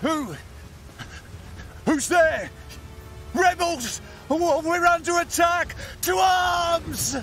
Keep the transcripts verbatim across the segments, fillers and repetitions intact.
Who? Who's there? Rebels! We're under attack! To arms!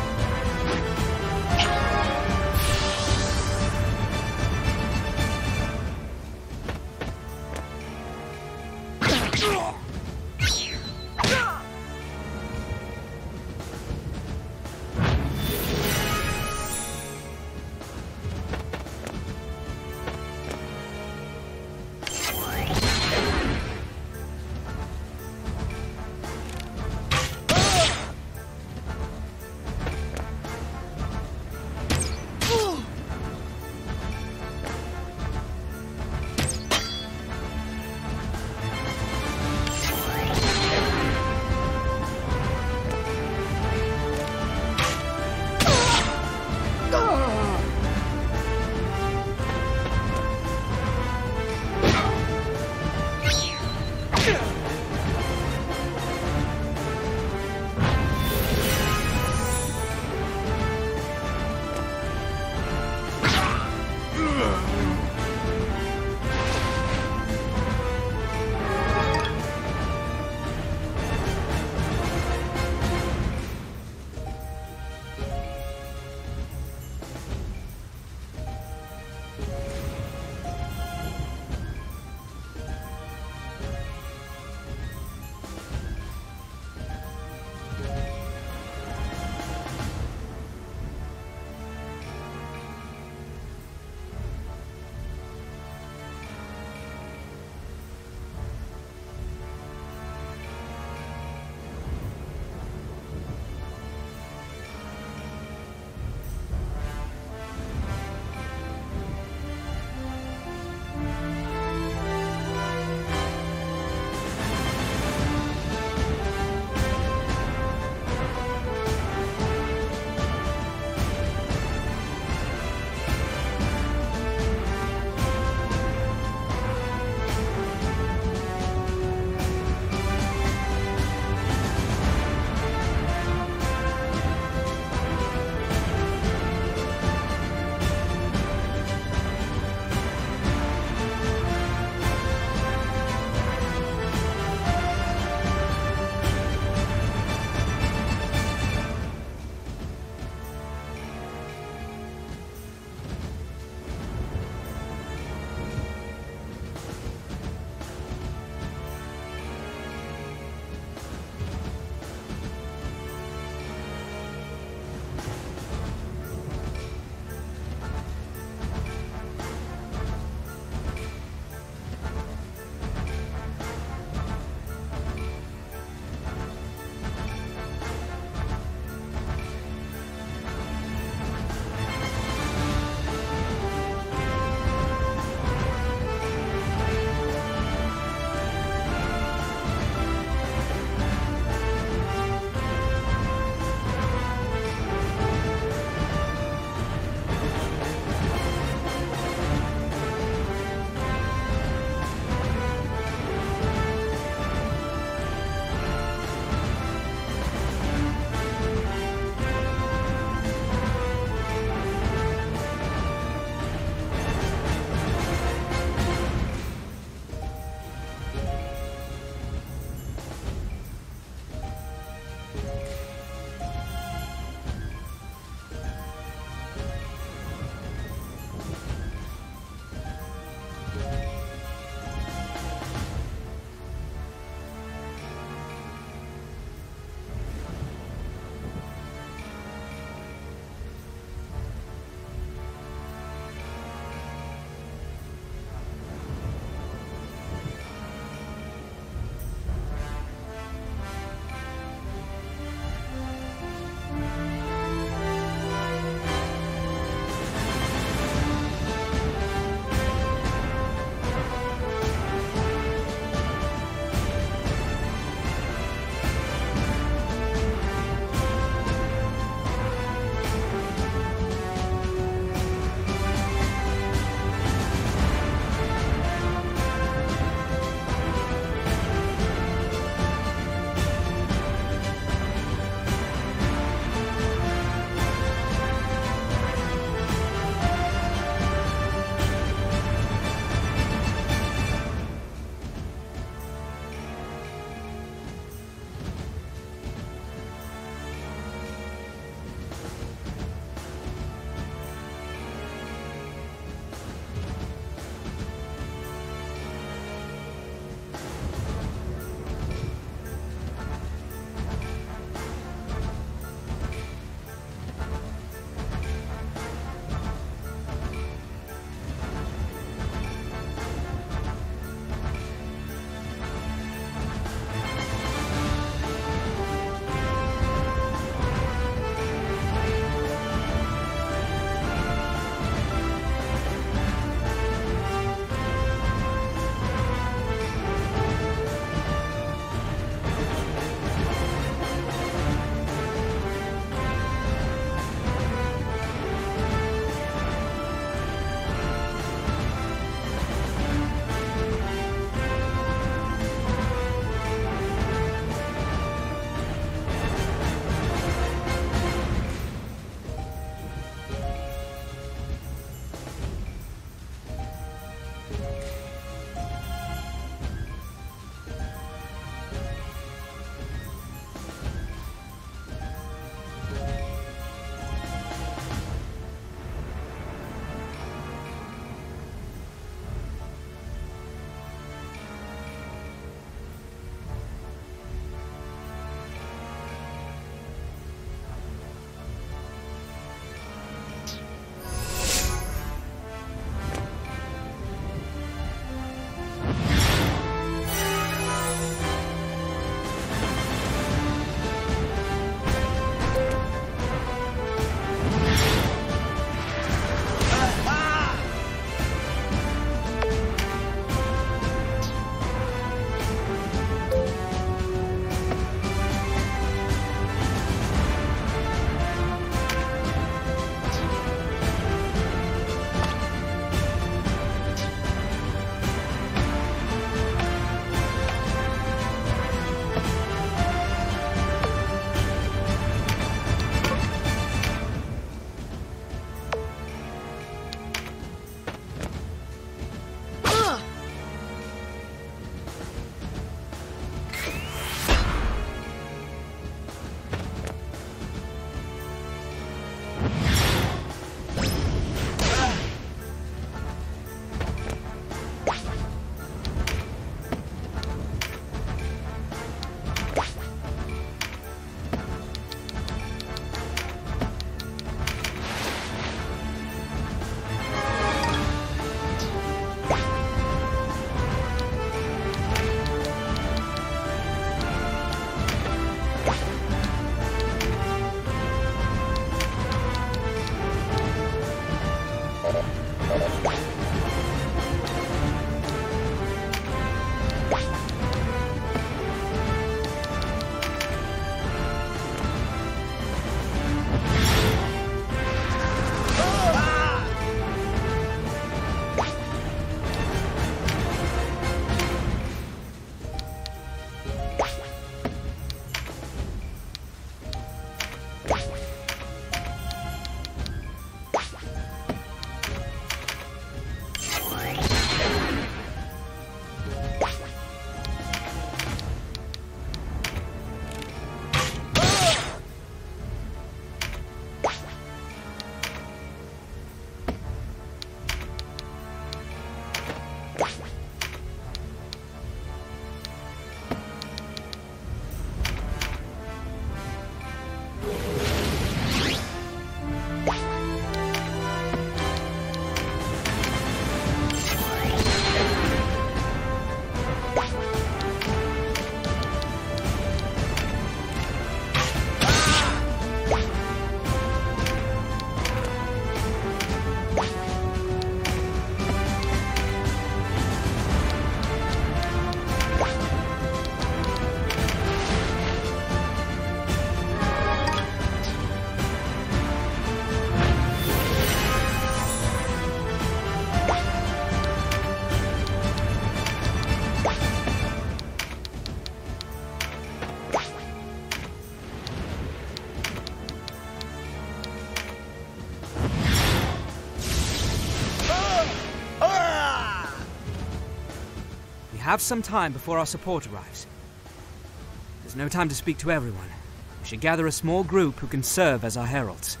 Have some time before our support arrives. There's no time to speak to everyone. We should gather a small group who can serve as our heralds.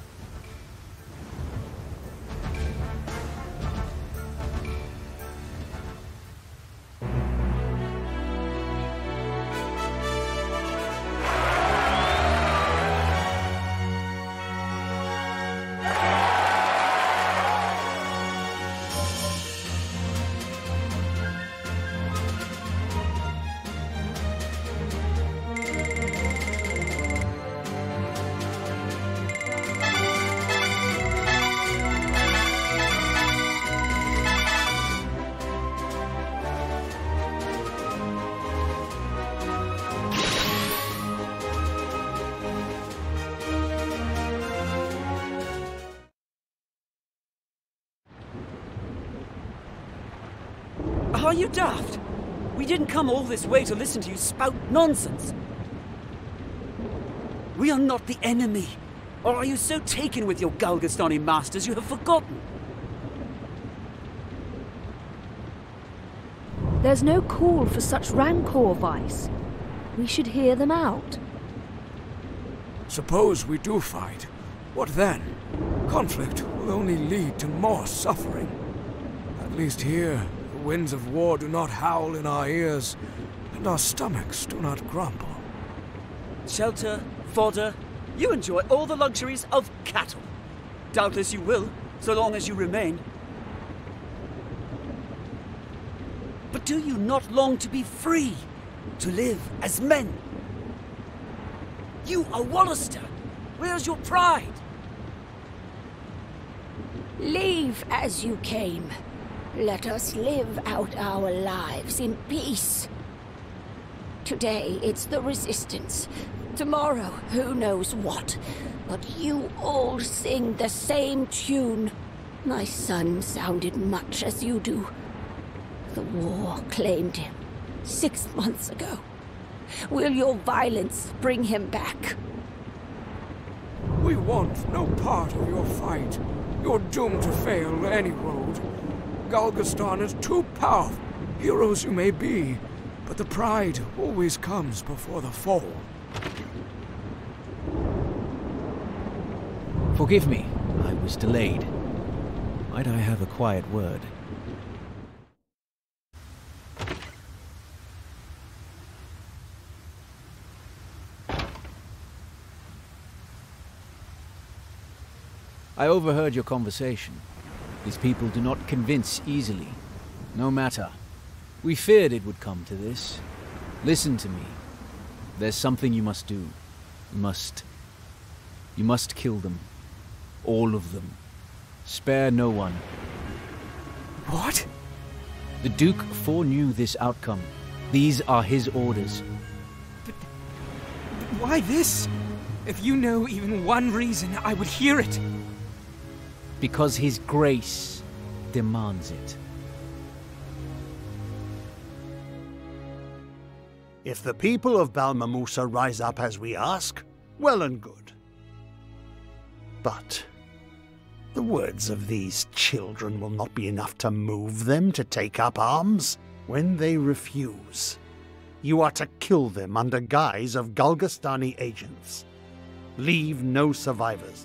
Are you daft? We didn't come all this way to listen to you spout nonsense. We are not the enemy. Or are you so taken with your Galgastani masters you have forgotten? There's no call for such rancor, Vice. We should hear them out. Suppose we do fight. What then? Conflict will only lead to more suffering. At least here, the winds of war do not howl in our ears, and our stomachs do not grumble. Shelter, fodder, you enjoy all the luxuries of cattle. Doubtless you will, so long as you remain. But do you not long to be free, to live as men? You are Wallister. Where's your pride? Leave as you came. Let us live out our lives in peace. Today it's the Resistance. Tomorrow, who knows what. But you all sing the same tune. My son sounded much as you do. The war claimed him six months ago. Will your violence bring him back? We want no part of your fight. You're doomed to fail any road. Galgastan is too powerful. Heroes you may be, but the pride always comes before the fall. Forgive me, I was delayed. Might I have a quiet word? I overheard your conversation. These people do not convince easily. No matter. We feared it would come to this. Listen to me. There's something you must do. You must... You must kill them. All of them. Spare no one. What? The Duke foreknew this outcome. These are his orders. But, but why this? If you know even one reason, I would hear it. Because his grace demands it. If the people of Balmamusa rise up as we ask, well and good. But the words of these children will not be enough to move them to take up arms. When they refuse, you are to kill them under guise of Galgastani agents. Leave no survivors.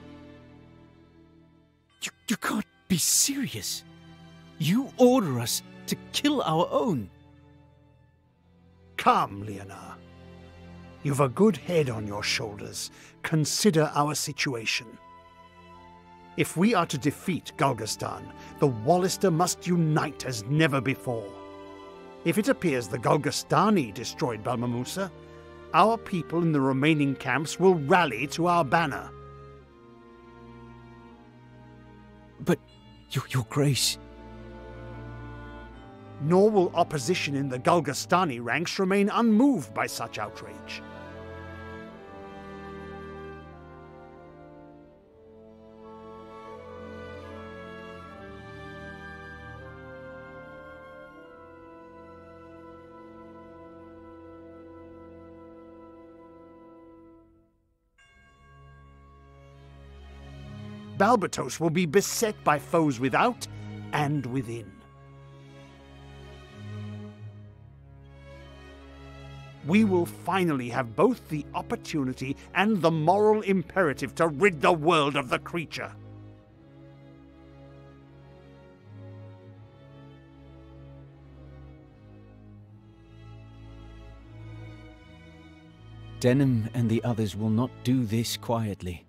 You, you can't be serious. You order us to kill our own. Come, Leonard. You've a good head on your shoulders. Consider our situation. If we are to defeat Galgastan, the Wallister must unite as never before. If it appears the Galgastani destroyed Balmamusa, our people in the remaining camps will rally to our banner. But, your, your grace... Nor will opposition in the Galgastani ranks remain unmoved by such outrage. Balbatos will be beset by foes without and within. We will finally have both the opportunity and the moral imperative to rid the world of the creature. Denham and the others will not do this quietly.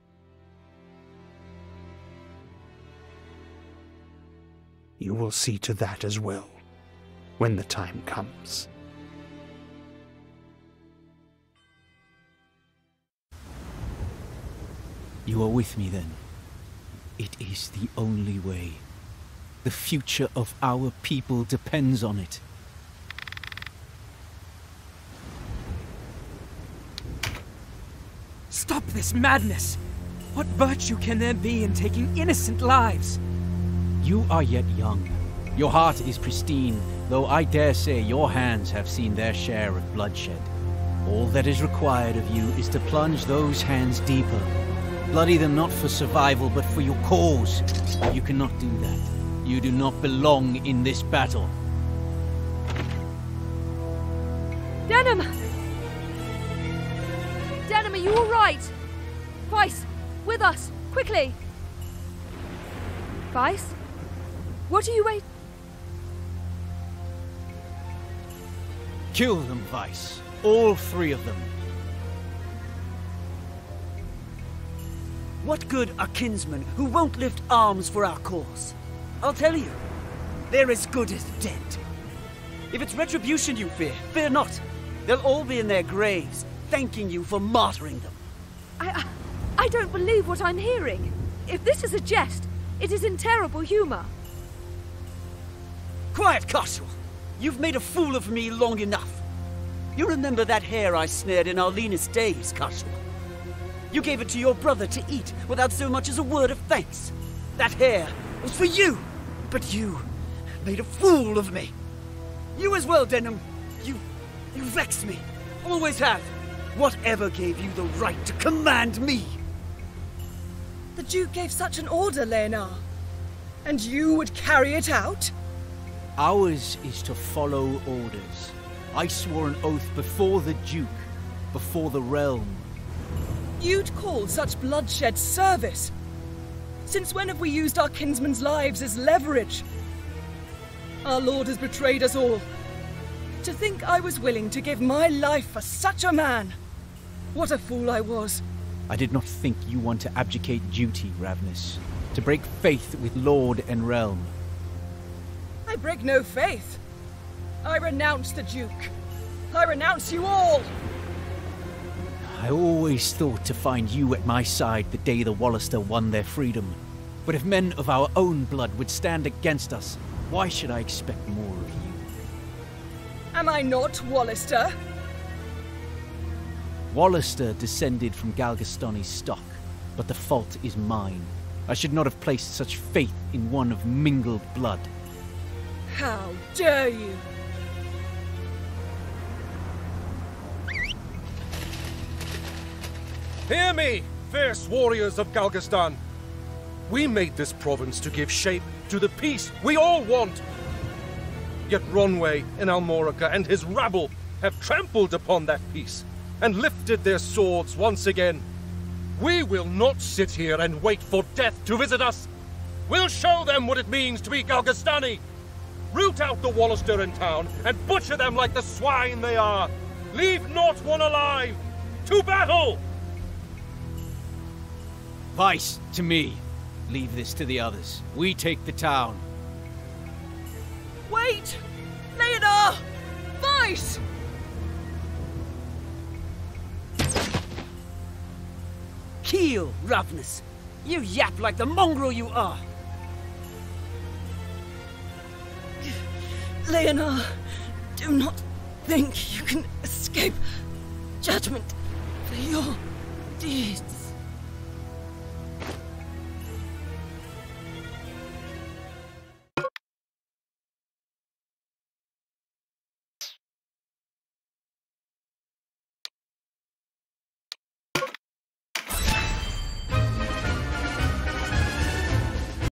You will see to that as well, when the time comes. You are with me, then. It is the only way. The future of our people depends on it. Stop this madness! What virtue can there be in taking innocent lives? You are yet young. Your heart is pristine, though I dare say your hands have seen their share of bloodshed. All that is required of you is to plunge those hands deeper. Bloody them not for survival, but for your cause. You cannot do that. You do not belong in this battle. Denham! Denham, are you all right? Vice, with us, quickly! Vice? What are you wait- Kill them, Vice. All three of them. What good are kinsmen who won't lift arms for our cause? I'll tell you, they're as good as dead. If it's retribution you fear, fear not. They'll all be in their graves, thanking you for martyring them. I, I... I don't believe what I'm hearing. If this is a jest, it is in terrible humor. Quiet, Casual! You've made a fool of me long enough. You remember that hare I snared in our leanest days, Casual? You gave it to your brother to eat without so much as a word of thanks. That hare was for you, but you made a fool of me. You as well, Denham. You... you vex me. Always have. Whatever gave you the right to command me? The Duke gave such an order, Leonard. And you would carry it out? Ours is to follow orders. I swore an oath before the Duke, before the realm. You'd call such bloodshed service? Since when have we used our kinsmen's lives as leverage? Our lord has betrayed us all. To think I was willing to give my life for such a man. What a fool I was. I did not think you want to abdicate duty, Ravnus. To break faith with Lord and realm. I break no faith. I renounce the Duke. I renounce you all. I always thought to find you at my side the day the Wallister won their freedom. But if men of our own blood would stand against us, Why should I expect more of you? Am I not Wallister? Wallister descended from Galgastani's stock, but the fault is mine. I should not have placed such faith in one of mingled blood. How dare you! Hear me, fierce warriors of Galgastan! We made this province to give shape to the peace we all want. Yet Ronway in Almorica and his rabble have trampled upon that peace and lifted their swords once again. We will not sit here and wait for death to visit us. We'll show them what it means to be Galgastani. Root out the Wallister in town and butcher them like the swine they are. Leave not one alive. To battle! Vice, to me. Leave this to the others. We take the town. Wait! Leonor! Vice! Keel, Ravnus! You yap like the mongrel you are! Leonor, do not think you can escape judgment for your deeds.